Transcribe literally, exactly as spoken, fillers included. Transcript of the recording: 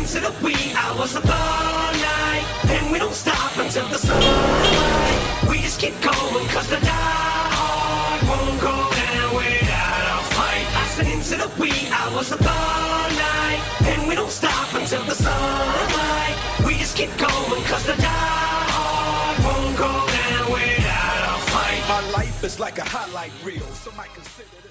into the wee hours of the night, and we don't stop until the sunlight. We just keep going cause the die hard won't go down without a fight. I said into the wee hours of the night, and we don't stop until the sunlight. We just keep going cause the die hard won't go down without a fight. My life is like a highlight reel, some might consider